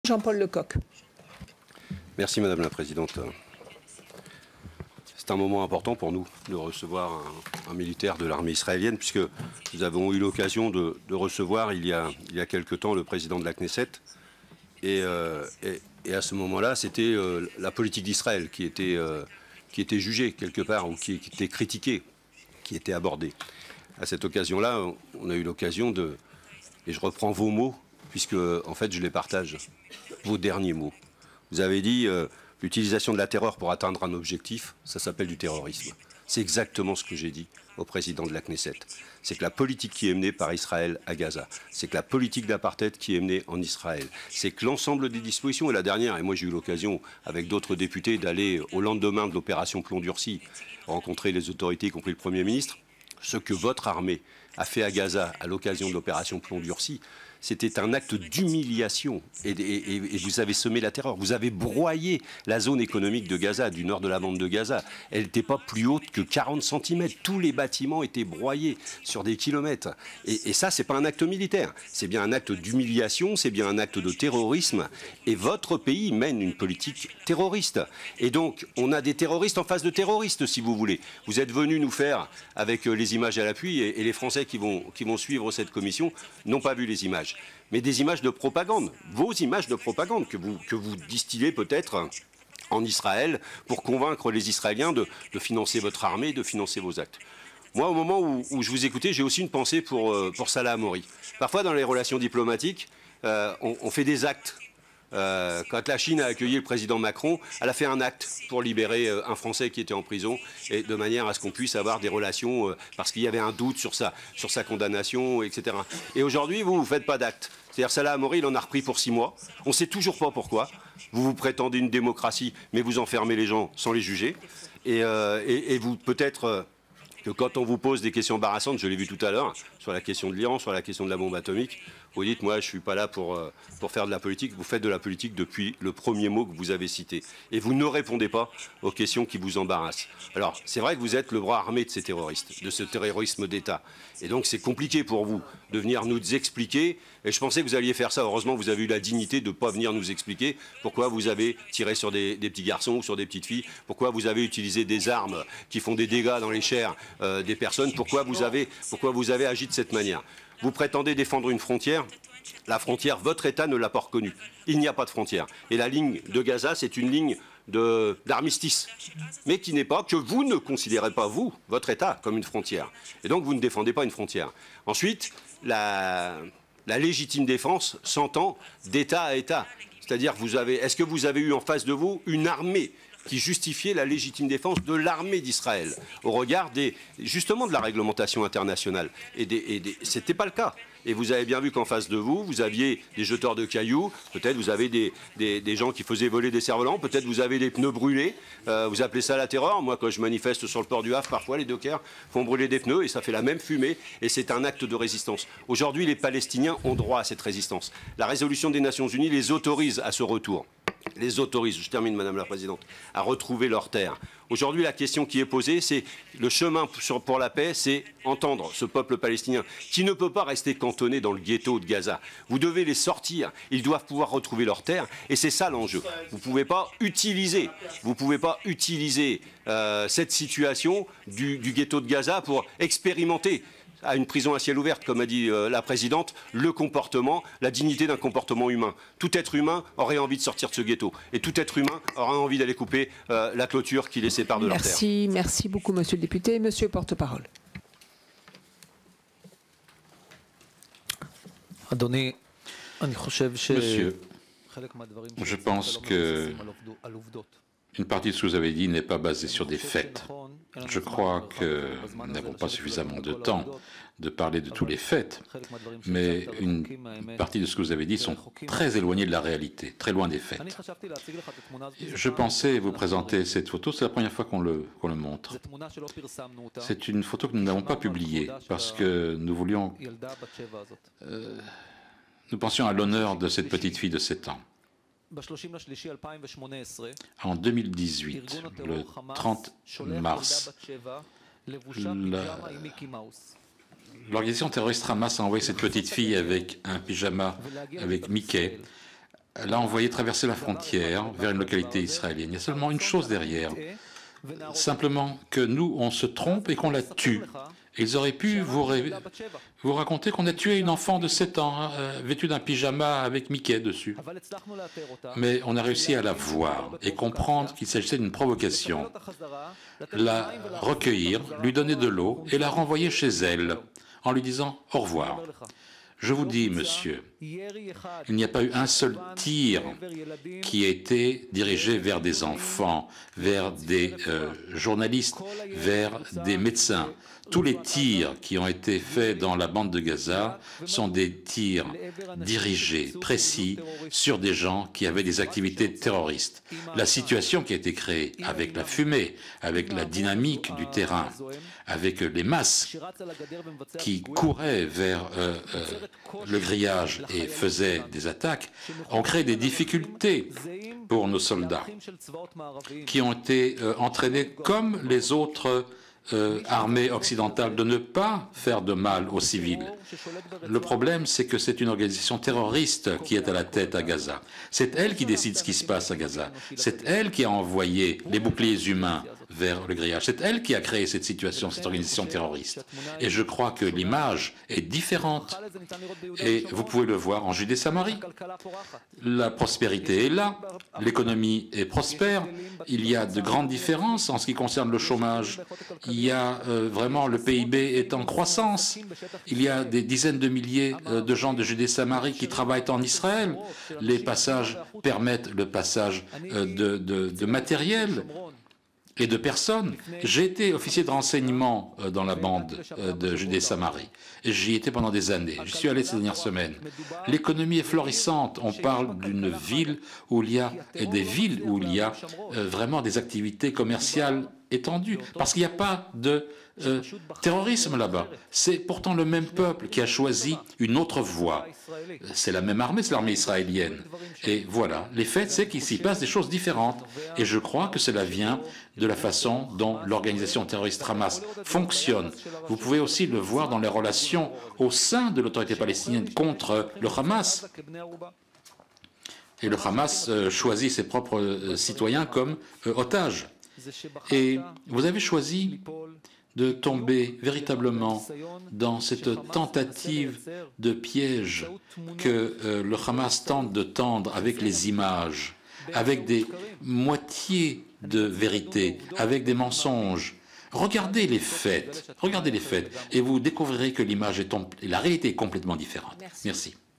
Jean-Paul Lecoq. Merci Madame la Présidente. C'est un moment important pour nous de recevoir un militaire de l'armée israélienne, puisque nous avons eu l'occasion de recevoir il y a quelque temps le président de la Knesset. Et à ce moment-là, c'était la politique d'Israël qui était jugée quelque part, ou qui était critiquée, qui était abordée. À cette occasion-là, on a eu l'occasion de... Et je reprends vos mots, puisque en fait je les partage, vos derniers mots. Vous avez dit l'utilisation de la terreur pour atteindre un objectif, ça s'appelle du terrorisme. C'est exactement ce que j'ai dit au président de la Knesset. C'est que la politique qui est menée par Israël à Gaza, c'est que la politique d'apartheid qui est menée en Israël, c'est que l'ensemble des dispositions, et la dernière, et moi j'ai eu l'occasion avec d'autres députés d'aller au lendemain de l'opération Plomb durci, rencontrer les autorités, y compris le Premier ministre, ce que votre armée a fait à Gaza à l'occasion de l'opération Plomb durci, c'était un acte d'humiliation et vous avez semé la terreur. Vous avez broyé la zone économique de Gaza, du nord de la bande de Gaza. Elle n'était pas plus haute que 40 cm. Tous les bâtiments étaient broyés sur des kilomètres. Et ça, c'est pas un acte militaire. C'est bien un acte d'humiliation, c'est bien un acte de terrorisme. Et votre pays mène une politique terroriste. Et donc, on a des terroristes en face de terroristes, si vous voulez. Vous êtes venus nous faire, avec les images à l'appui, et les Français qui vont suivre cette commission n'ont pas vu les images. Mais des images de propagande, vos images de propagande que vous distillez peut-être en Israël pour convaincre les Israéliens de financer votre armée, de financer vos actes. Moi, au moment où je vous écoutais, j'ai aussi une pensée pour Salah Hamouri. Parfois, dans les relations diplomatiques, on fait des actes. Quand la Chine a accueilli le président Macron, elle a fait un acte pour libérer un Français qui était en prison, et de manière à ce qu'on puisse avoir des relations, parce qu'il y avait un doute sur sa condamnation, etc. Et aujourd'hui, vous ne faites pas d'acte. C'est-à-dire Salah Hamouri, il en a repris pour 6 mois. On ne sait toujours pas pourquoi. Vous vous prétendez une démocratie, mais vous enfermez les gens sans les juger. Et vous, peut-être... que quand on vous pose des questions embarrassantes, je l'ai vu tout à l'heure, sur la question de l'Iran, sur la question de la bombe atomique, vous dites, moi, je ne suis pas là pour faire de la politique. Vous faites de la politique depuis le premier mot que vous avez cité. Et vous ne répondez pas aux questions qui vous embarrassent. Alors, c'est vrai que vous êtes le bras armé de ces terroristes, de ce terrorisme d'État. Et donc, c'est compliqué pour vous de venir nous expliquer. Et je pensais que vous alliez faire ça. Heureusement, vous avez eu la dignité de ne pas venir nous expliquer pourquoi vous avez tiré sur des petits garçons ou sur des petites filles, pourquoi vous avez utilisé des armes qui font des dégâts dans les chairs des personnes, pourquoi vous avez agi de cette manière. Vous prétendez défendre une frontière. La frontière, votre État ne l'a pas reconnue. Il n'y a pas de frontière. Et la ligne de Gaza, c'est une ligne d'armistice, mais qui n'est pas, que vous ne considérez pas, vous, votre État, comme une frontière. Et donc, vous ne défendez pas une frontière. Ensuite, la légitime défense s'entend d'État à État. C'est-à-dire, est-ce que vous avez eu en face de vous une armée qui justifiait la légitime défense de l'armée d'Israël au regard justement de la réglementation internationale. Et ce n'était pas le cas. Et vous avez bien vu qu'en face de vous, vous aviez des jeteurs de cailloux, peut-être vous avez des gens qui faisaient voler des cerfs-volants, peut-être vous avez des pneus brûlés, vous appelez ça la terreur. Moi, quand je manifeste sur le port du Havre, parfois les dockers font brûler des pneus et ça fait la même fumée et c'est un acte de résistance. Aujourd'hui, les Palestiniens ont droit à cette résistance. La résolution des Nations Unies les autorise à ce retour. Les autorise, je termine Madame la Présidente, à retrouver leurs terres. Aujourd'hui, la question qui est posée, c'est le chemin pour la paix, c'est entendre ce peuple palestinien qui ne peut pas rester cantonné dans le ghetto de Gaza. Vous devez les sortir, ils doivent pouvoir retrouver leurs terres et c'est ça l'enjeu. Vous ne pouvez pas utiliser cette situation du ghetto de Gaza pour expérimenter à une prison à ciel ouvert, comme a dit la Présidente, le comportement, la dignité d'un comportement humain. Tout être humain aurait envie de sortir de ce ghetto. Et tout être humain aurait envie d'aller couper la clôture qui les sépare de leur terre. Merci beaucoup, Monsieur le député. Monsieur le porte-parole. Monsieur, je pense que une partie de ce que vous avez dit n'est pas basée sur des faits. Je crois que nous n'avons pas suffisamment de temps de parler de tous les faits, mais une partie de ce que vous avez dit sont très éloignés de la réalité, très loin des faits. Je pensais vous présenter cette photo, c'est la première fois qu'on le montre. C'est une photo que nous n'avons pas publiée parce que nous voulions... nous pensions à l'honneur de cette petite fille de 7 ans. En 2018, le 30 mars, l'organisation terroriste Hamas a envoyé cette petite fille avec un pyjama avec Mickey l'a envoyé traverser la frontière vers une localité israélienne. Il y a seulement une chose derrière, simplement que nous, on se trompe et qu'on la tue. Ils auraient pu vous raconter qu'on a tué une enfant de 7 ans, vêtue d'un pyjama avec Mickey dessus. Mais on a réussi à la voir et comprendre qu'il s'agissait d'une provocation, la recueillir, lui donner de l'eau et la renvoyer chez elle en lui disant « au revoir ». Je vous dis, monsieur, il n'y a pas eu un seul tir qui a été dirigé vers des enfants, vers des journalistes, vers des médecins. Tous les tirs qui ont été faits dans la bande de Gaza sont des tirs dirigés, précis, sur des gens qui avaient des activités terroristes. La situation qui a été créée avec la fumée, avec la dynamique du terrain, avec les masses qui couraient vers le grillage et faisaient des attaques, ont créé des difficultés pour nos soldats qui ont été entraînés comme les autres armée occidentale de ne pas faire de mal aux civils. Le problème, c'est que c'est une organisation terroriste qui est à la tête à Gaza. C'est elle qui décide ce qui se passe à Gaza. C'est elle qui a envoyé les boucliers humains vers le grillage. C'est elle qui a créé cette situation, cette organisation terroriste. Et je crois que l'image est différente. Et vous pouvez le voir en Judée-Samarie. La prospérité est là, l'économie est prospère, il y a de grandes différences en ce qui concerne le chômage. Il y a vraiment, le PIB est en croissance. Il y a des dizaines de milliers de gens de Judée-Samarie qui travaillent en Israël. Les passages permettent le passage de matériel et de personnes. J'ai été officier de renseignement dans la bande de Judée-Samarie. J'y étais pendant des années. Je suis allé ces dernières semaines. L'économie est florissante. On parle d'une ville où il y a, et des villes où il y a vraiment des activités commerciales étendues. Parce qu'il n'y a pas de terrorisme là-bas. C'est pourtant le même peuple qui a choisi une autre voie. C'est la même armée, c'est l'armée israélienne. Et voilà, les faits, c'est qu'il s'y passe des choses différentes. Et je crois que cela vient de la façon dont l'organisation terroriste Hamas fonctionne. Vous pouvez aussi le voir dans les relations au sein de l'autorité palestinienne contre le Hamas. Et le Hamas choisit ses propres citoyens comme otages. Et vous avez choisi de tomber véritablement dans cette tentative de piège que le Hamas tente de tendre avec les images, avec des moitiés de vérité, avec des mensonges. Regardez les faits, et vous découvrirez que l'image la réalité est complètement différente. Merci.